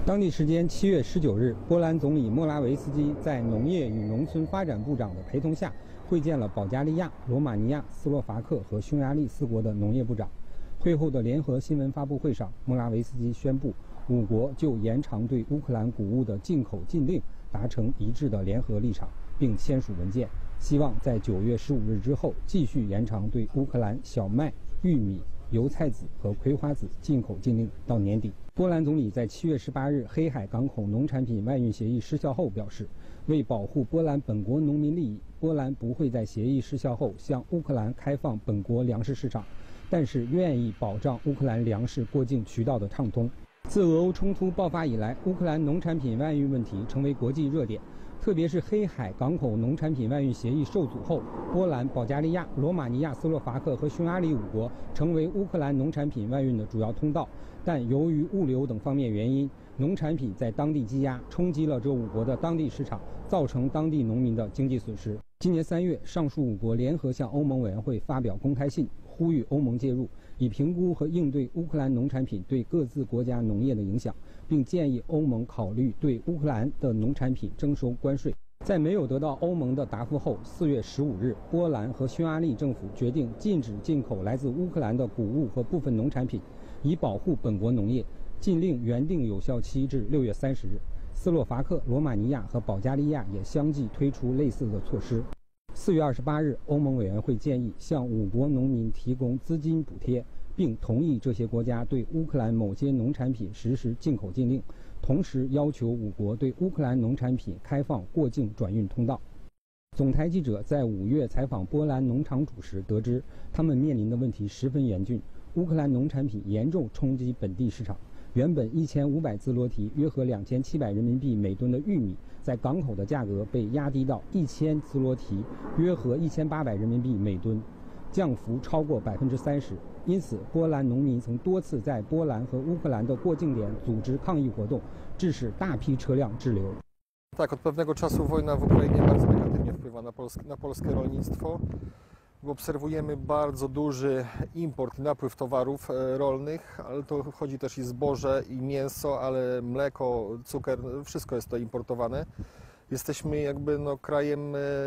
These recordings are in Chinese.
当地时间7月19日，波兰总理莫拉维斯基在农业与农村发展部长的陪同下，会见了保加利亚、罗马尼亚、斯洛伐克和匈牙利4国的农业部长。会后的联合新闻发布会上，莫拉维斯基宣布，5国就延长对乌克兰谷物的进口禁令达成一致的联合立场，并签署文件，希望在9月15日之后继续延长对乌克兰小麦、玉米、油菜籽和葵花籽进口禁令到年底。波兰总理在7月18日黑海港口农产品外运协议失效后表示，为保护波兰本国农民利益，波兰不会在协议失效后向乌克兰开放本国粮食市场，但是愿意保障乌克兰粮食过境渠道的畅通。自俄乌冲突爆发以来，乌克兰农产品外运问题成为国际热点。特别是黑海港口农产品外运协议受阻后，波兰、保加利亚、罗马尼亚、斯洛伐克和匈牙利5国成为乌克兰农产品外运的主要通道。但由于物流等方面原因，农产品在当地积压，冲击了这5国的当地市场，造成当地农民的经济损失。今年3月，上述5国联合向欧盟委员会发表公开信，呼吁欧盟介入，以评估和应对乌克兰农产品对各自国家农业的影响，并建议欧盟考虑对乌克兰的农产品征收关税。在没有得到欧盟的答复后，4月15日，波兰和匈牙利政府决定禁止进口来自乌克兰的谷物和部分农产品，以保护本国农业。禁令原定有效期至6月30日。斯洛伐克、罗马尼亚和保加利亚也相继推出类似的措施。4月28日，欧盟委员会建议向5国农民提供资金补贴，并同意这些国家对乌克兰某些农产品实施进口禁令，同时要求5国对乌克兰农产品开放过境转运通道。总台记者在5月采访波兰农场主时得知，他们面临的问题十分严峻，乌克兰农产品严重冲击本地市场。原本1500兹罗提约合2700人民币每吨的玉米，在港口的价格被压低到1000兹罗提约合1800人民币每吨，降幅超过30%。因此，波兰农民曾多次在波兰和乌克兰的过境点组织抗议活动，致使大批车辆滞留。 Tak, od pewnego czasu wojna w Ukrainie bardzo negatywnie wpływa na polskie rolnictwo. Obserwujemy bardzo duży import i napływ towarów rolnych, ale to chodzi też i zboże, i mięso, ale mleko, cukier, wszystko jest to importowane. Jesteśmy jakby krajem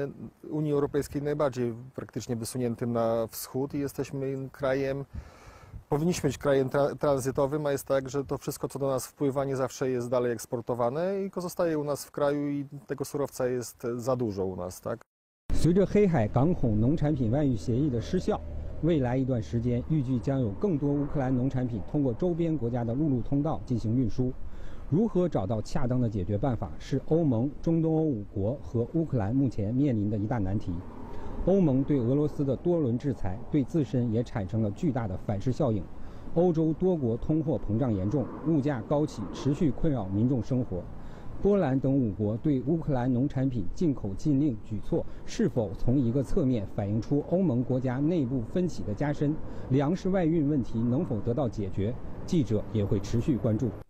Unii Europejskiej najbardziej praktycznie wysuniętym na wschód i jesteśmy krajem, powinniśmy być krajem tranzytowym, a jest tak, że to wszystko, co do nas wpływa, nie zawsze jest dalej eksportowane i pozostaje u nas w kraju i tego surowca jest za dużo u nas, tak? 随着黑海港口农产品外运协议的失效，未来一段时间预计将有更多乌克兰农产品通过周边国家的陆路通道进行运输。如何找到恰当的解决办法，是欧盟、中东欧5国和乌克兰目前面临的一大难题。欧盟对俄罗斯的多轮制裁，对自身也产生了巨大的反噬效应。欧洲多国通货膨胀严重，物价高企，持续困扰民众生活。波兰等5国对乌克兰农产品进口禁令举措，是否从一个侧面反映出欧盟国家内部分歧的加深？粮食外运问题能否得到解决？记者也会持续关注。